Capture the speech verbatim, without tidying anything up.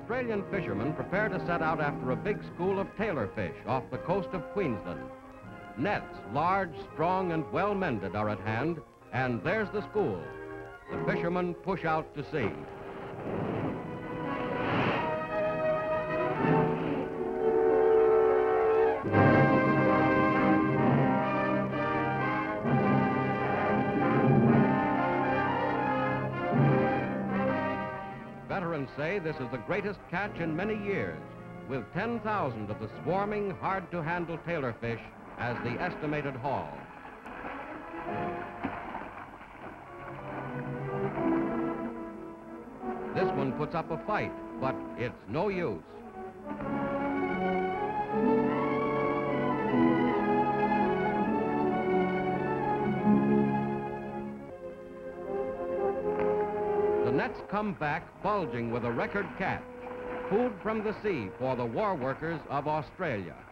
Australian fishermen prepare to set out after a big school of tailorfish off the coast of Queensland. Nets, large, strong, and well-mended, are at hand, and there's the school. The fishermen push out to sea. Veterans say this is the greatest catch in many years, with ten thousand of the swarming, hard-to-handle tailorfish as the estimated haul. This one puts up a fight, but it's no use. The nets come back bulging with a record catch, food from the sea for the war workers of Australia.